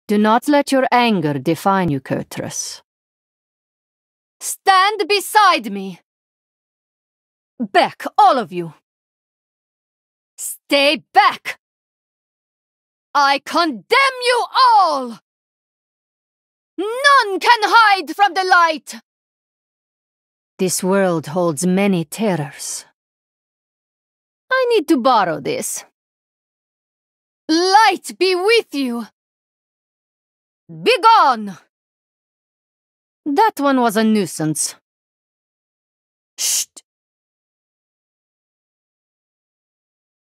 Do not let your anger define you, Kurtrus. Stand beside me! Back, all of you! Stay back! I condemn you all! None can hide from the light! This world holds many terrors. I need to borrow this. Light be with you! Begone! That one was a nuisance. Shh!